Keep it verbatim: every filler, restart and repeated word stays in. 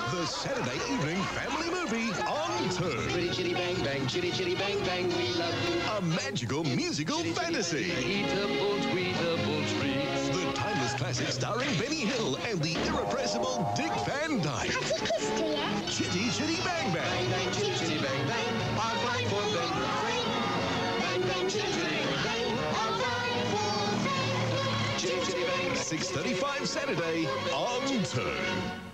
The Saturday evening family movie on Toon. Chitty chitty bang bang, chitty chitty bang bang, we love you. A magical musical Chitty, chitty, fantasy. bang, bang. Eatable, tweetable treats. The timeless classic starring Benny Hill and the irrepressible Dick Van Dyke. Has he kissed her yet? Chitty Chitty Bang Bang. Bang bang, chitty chitty bang bang, our fine for bang bang. Bang bang, chitty chitty bang bang, our fine for bang. Chitty chitty bang bang. six thirty-five Saturday on Toon.